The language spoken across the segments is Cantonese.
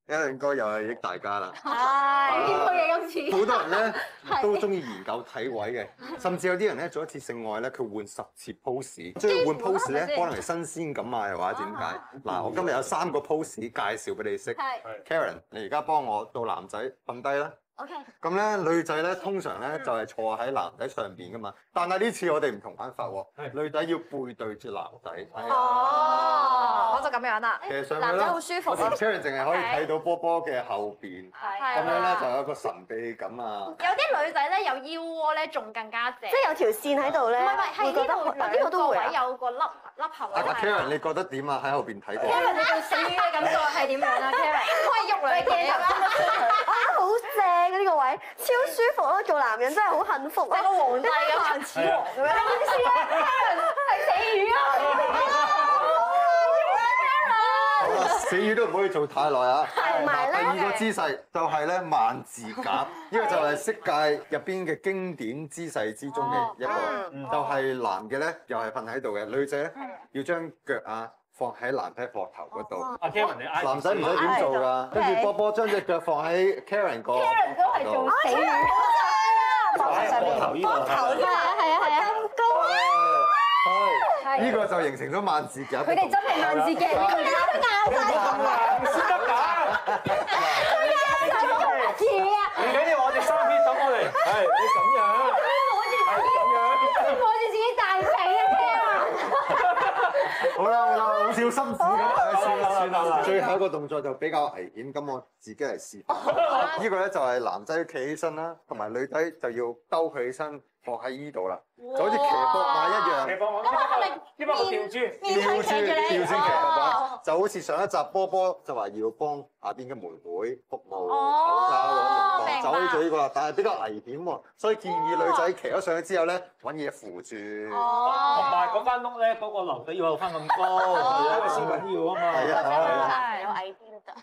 應該又係益大家啦。 係應該嘅今次。 好多人咧都中意研究體位嘅，甚至有啲人咧做一次性愛咧，佢換10次 pose，即係換 pose 咧，可能係新鮮感啊，又或者點解？嗱，我今日有3個 pose 介紹俾你識。Karen，你而家幫我做男仔瞓低啦。 OK。 咁咧女仔咧通常咧就係坐喺男仔上邊噶嘛，但係呢次我哋唔同玩法喎，女仔要背對住男仔。 哦，我就咁樣啦。 其實上男仔好舒服。 我同 Karen 淨係可以睇到波波嘅後邊，咁樣咧就有一個神秘感啊。 有啲女仔咧有腰窩咧，仲更加正。 即係有條線喺度咧， 唔係，係呢度兩個位有個凹陷位。 阿 Karen，你覺得點啊？喺後邊睇過。 Karen，你對死魚嘅感覺係點樣啊 Karen？可以喐兩嘢啊！ 好正啊！呢個位超舒服咯，做男人真係好幸福啊！ 個皇帝咁行似王咁樣。點知啊 Karen 係死魚啊！ 好啦，死魚都唔可以做太耐啊！ 同埋咧， 第2個姿勢就係咧萬字夾，呢個就係色戒入邊嘅經典姿勢之中嘅一個，就係男嘅咧又係瞓喺度嘅，女仔咧要將腳啊放喺男仔膊頭嗰度。 阿 Karen 你男仔唔使點做㗎，跟住波波將隻腳放喺 Karen 個 Karen 都係做死魚。 膊頭呢個係啊， 咁高啊！ 係呢個就形成咗萬字夾。 佢哋真係萬字夾，佢哋都教晒。 先得㗎。唔緊要，我哋3片等我哋。係你咁樣。 摸住自己大髀啊 Karen！ 好啦，好小心子咁，算啦。最後一個動作就比較危險，咁我自己嚟示範。呢個咧就係男仔要企起身啦，同埋女仔就要兜佢起身放喺依度啦，就好似騎膊馬一樣。 騎膊馬，呢個吊豬， 吊先騎膊馬，就好似上一集波波就話要幫下邊嘅妹妹服務口罩嗰個情況，就可以做呢個啦。但係比較危險喎，所以建議女仔騎咗上去之後咧，揾嘢扶住。 同埋嗰間屋咧，嗰個樓底要有翻咁高，呢個先緊要啊嘛。 係有矮啲都得。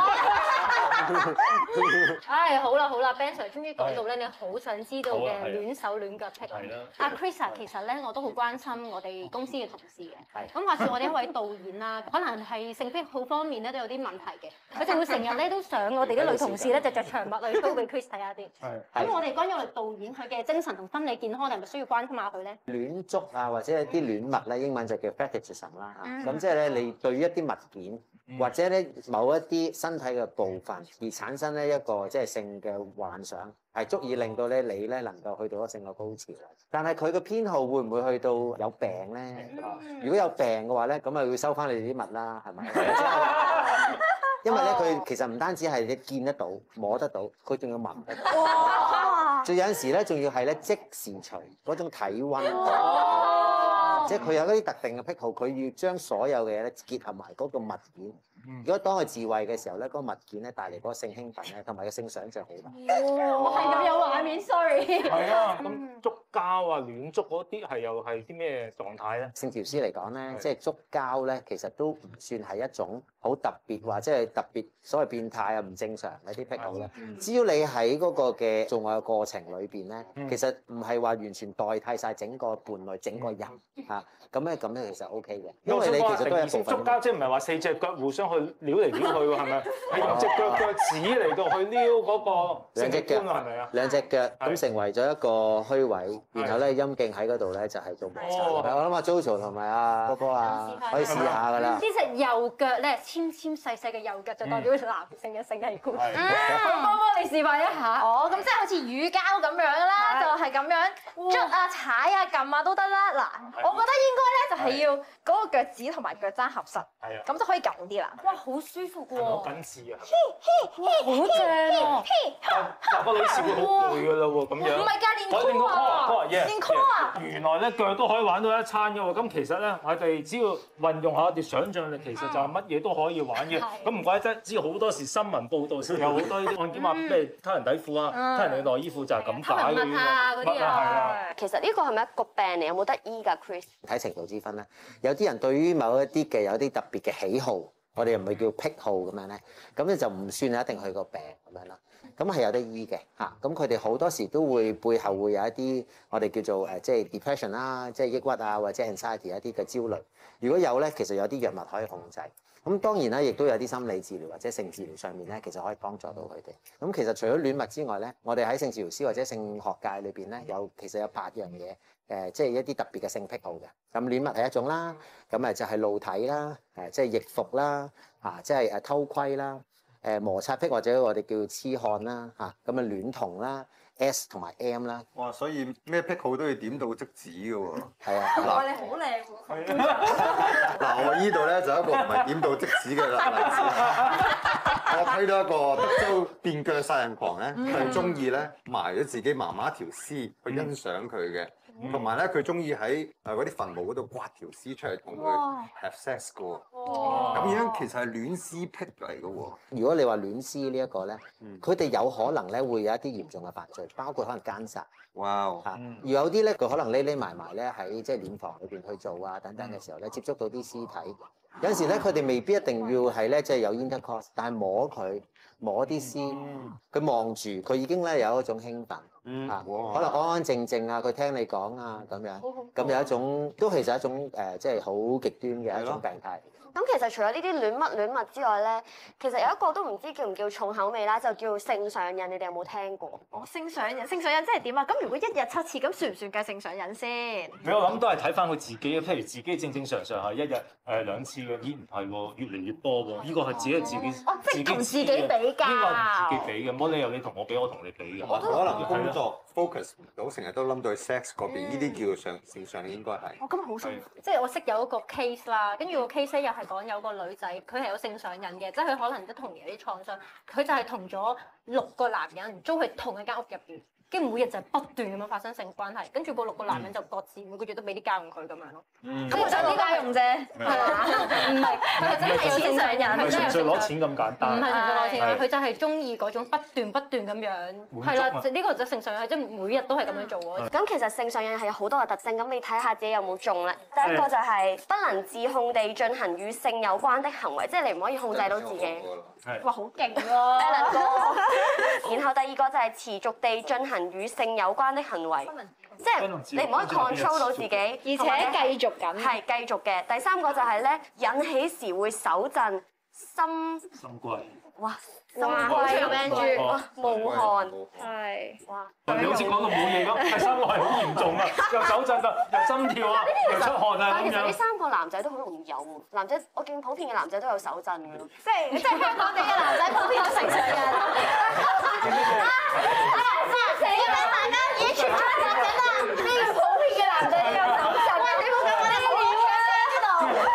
唉，好啦 ，Ben Sir 終於講到咧，你好想知道嘅戀手戀腳癖。阿 Chris 啊，其實咧我都好關心我哋公司嘅同事嘅。咁話說我哋一位導演啦，可能係性癖好方面咧都有啲問題嘅，佢就會成日咧都想我哋啲女同事咧就着長襪去 show 俾 Chris 睇下啲。咁我哋關於我哋導演佢嘅精神同心理健康，係咪需要關心下佢咧？ 戀足啊，或者係啲戀物咧，英文就叫 fetishism 啦嚇。咁即係咧，你對於一啲物件或者咧某一啲身體嘅部分而產生咧一個即係性嘅幻想，係足以令到咧你咧能夠去到一個性嘅高潮。但係佢嘅偏好會唔會去到有病咧？如果有病嘅話咧，咁咪會收翻你哋啲物啦，係咪？因為咧佢其實唔單止係你見得到、摸得到，佢仲要聞得到。哇！仲有陣時咧，仲要係咧即時除嗰種體温。即係佢有嗰啲特定嘅癖好，佢要將所有嘅嘢咧結合埋嗰個物件。如果當佢自慰嘅時候咧，嗰個物件咧帶嚟嗰個性興奮咧，同埋個性想像好大。 我係咁有畫面 ，sorry。 係啊，咁觸交啊、戀觸嗰啲係又係啲咩狀態咧？ 性調師嚟講咧，即係觸交咧，其實都唔算係一種好特別或者係特別所謂變態啊、唔正常嗰啲癖好咧。只要你喺嗰個嘅做愛嘅過程裏邊咧，其實唔係話完全代替晒整個伴侶、整個人嚇。咁咧其實 O K 嘅，因為你其實都係一部分。 觸交即係唔係話4隻腳互相去撩嚟撩去喎，係咪？係用隻腳趾嚟到去撩嗰個性器官係咪啊？ 兩隻腳咁成為咗一個虛位，然後咧陰莖喺嗰度咧就係做摩擦。我諗阿 JoJo 同埋阿波波啊，可以試下㗎啦。 呢隻右腳咧，纖細細嘅右腳就代表男性嘅性器官。好，波波你示範一下。哦，咁即係好似乳膠咁樣啦，就係咁樣捽啊、踩啊、撳啊都得啦。嗱，我覺得應該咧就係要嗰個腳趾同埋腳踭合實，咁就可以緊啲啦。哇，好舒服喎！ 好緊緻啊！ 好正喎！ 但個女士會好攰㗎啦喎，咁樣。 唔係㗎，練 core 啊！練 core 啊！ 原來咧腳都可以玩到一餐㗎喎。咁其實咧，我哋只要運用下我哋想像力，其實就係乜嘢都可以玩嘅。咁唔怪得知好多時新聞報導時有好多呢啲案件話咩偷人底褲啊、偷人嘅內衣褲就係咁解嘅。 嗰啲啊， 其實呢個係咪一個病嚟？有冇得醫㗎 ，Chris？ 睇程度之分咧，有啲人對於某一啲嘅有啲特別嘅喜好， 我哋又唔係叫癖好咁樣咧，咁咧就唔算係一定佢個病咁樣啦。咁係有得醫嘅嚇，咁佢哋好多時都會背後會有一啲我哋叫做即係 depression 啦，即係抑鬱啊或者 anxiety 一啲嘅焦慮。如果有咧，其實有啲藥物可以控制。咁當然啦，亦都有啲心理治療或者性治療上面咧，其實可以幫助到佢哋。咁其實除咗戀物之外咧，我哋喺性治療師或者性學界裏邊咧，其實有8樣嘢，即係一啲特別嘅性癖好嘅。咁戀物係一種啦，咁就係露體啦，即係易服啦，即係偷窺啦，摩擦癖或者我哋叫痴漢啦，咁戀童啦。S 同埋 M 啦， 哇！所以咩癖好都要點到即止嘅喎。 係啊， 哇！你好靚喎。 嗱，我依度咧就一個唔係點到即止嘅例子。我睇到一個德州變腳殺人狂咧，佢係中意咧埋咗自己媽媽條屍去欣賞佢嘅，同埋咧佢中意喺嗰啲墳墓嗰度刮條屍出嚟同佢 have sex 嘅喎。咁樣其實係戀屍癖嚟嘅喎。 如果你話戀屍呢一個咧，佢哋有可能咧會有一啲嚴重嘅犯罪，包括可能姦殺。 哇！ 而有啲咧佢可能匿埋咧喺即係殮房裏邊去做啊等等嘅時候咧，接觸到啲屍體。有陣時咧佢哋未必一定要係咧即係有 intercourse，但係摸啲屍，佢望住佢已經咧有一種興奮。可能安安靜靜啊，佢聽你講啊咁樣，咁有一種都其實係一種即係好極端嘅一種病態。 咁其實除咗呢啲戀物之外咧，其實有一個都唔知叫唔叫重口味啦，就叫性上癮。你哋有冇聽過？ 性上癮即係點啊？咁如果1日7次，咁算唔算計性上癮先？ 我諗都係睇翻佢自己，譬如自己正正常常係1日2次嘅，咦唔係喎，越嚟越多喎。呢個係自己即係同自己比較。 呢個係自己比嘅，冇理由你同我比，我同你比嘅。 可能工作 focus 唔到，成日都諗到去 sex 嗰邊，呢啲叫性上癮應該係。 咁好辛苦。 即係我識有一個 case 啦，跟住個 case 又係講有個女仔，佢係有性上癮嘅，即係佢可能都童年有啲創傷，佢就係同咗6個男人租喺同一間屋入邊，跟住每日就係不斷咁樣發生性關係，跟住個6個男人就各自每個月都俾啲家用佢咁樣咯。 咁我想啲家用啫，係嘛？唔係，佢係真係有性上癮， 唔係純粹攞錢咁簡單。 唔係純粹攞錢，佢就係中意嗰種不斷咁樣。係啦，呢個就性上癮，即係每日都係咁樣做喎。 咁其實性上癮係有好多個特徵，咁你睇下自己有冇中咧。第一個就係不能自控地進行與性有關的行為，即係你唔可以控制到自己。 哇，好勁喎！ 然後第二個就係持續地進行與性有關的行為，即係你唔可以 control 到自己， 而且繼續緊。 係繼續嘅。第三個就係咧，引起時會手震、心悸。 哇！ 好長命住， 冒汗。 係。 哇！ 你好似講到冇嘢咁，第3個係好嚴重啊，又手震啊，又心跳啊，又出汗啊咁但係其實呢樣。 3個男仔都好容易有喎，男仔我見普遍嘅男仔都有手震嘅咯。 即係香港地嘅男仔普遍有性上癮。死啦！大家已經傳開咗緊啦，呢個普遍嘅男仔有手震，你冇咁樣呢度。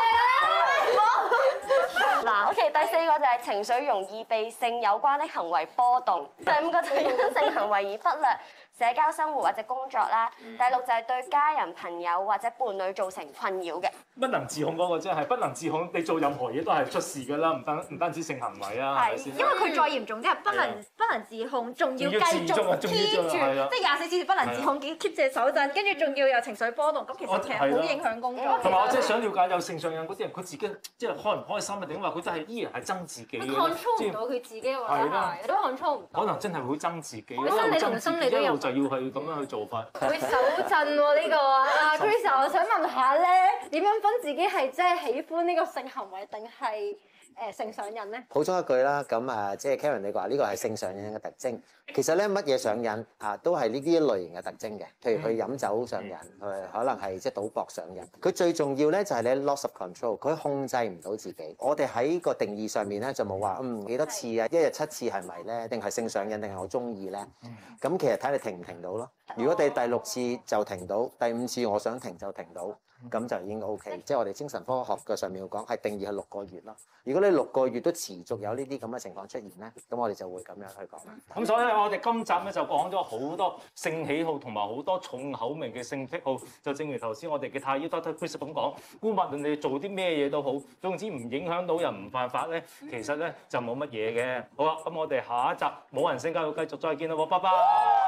嗱，OK，第4個就係情緒容易被性有關的行為波動，第5個就係因性行為而忽略社交生活或者工作啦，第6就係對家人、朋友或者伴侶造成困擾嘅。 不能自控嗰個真係不能自控，你做任何嘢都係出事㗎啦，唔單止性行為啊，係咪先？ 因為佢再嚴重啲係不能自控，仲要繼續 keep 住，即係24小時不能自控，keep 住手震，跟住仲要有情緒波動，咁其實好影響工作。 同埋我真係想了解有性上癮嗰啲人，佢自己即係開唔開心啊？定話佢真係依然係憎自己嘅 control 唔到佢自己嘅話係，都 control 唔到。 可能真係會憎自己， 心理同心理都有。 一路就要去咁樣去做法。 會手震喎呢個啊 Chris， 我想問下咧，點樣分自己係即係喜歡呢個性行為定係性上癮咧？ 補充一句啦，咁即係 Karen 你話呢個係性上癮嘅特徵。其實咧乜嘢上癮都係呢啲類型嘅特徵嘅。譬如佢飲酒上癮，佢可能係即係賭博上癮。佢最重要咧就係咧 loss of control，佢控制唔到自己。我哋喺個定義上面咧就冇話幾多次啊，1日7次係咪咧？定係性上癮定係我中意咧？咁其實睇你停唔停到咯。如果你第6次就停到，第5次我想停就停到，咁就已經 OK。即係我哋精神科學嘅上面講係定義係6個月咯。如果你6個月都持續有呢啲咁嘅情況出現咧，咁我哋就會咁樣去講啦。 咁所以我哋今集咧就講咗好多性喜好同埋好多重口味嘅性癖好。就正如頭先我哋嘅太醫 Dr. Chris 咁講，無論你做啲咩嘢都好，總之唔影響到人唔犯法咧，其實咧就冇乜嘢嘅。好啦，咁我哋下一集冇人性教育繼續再見啦喎，拜拜。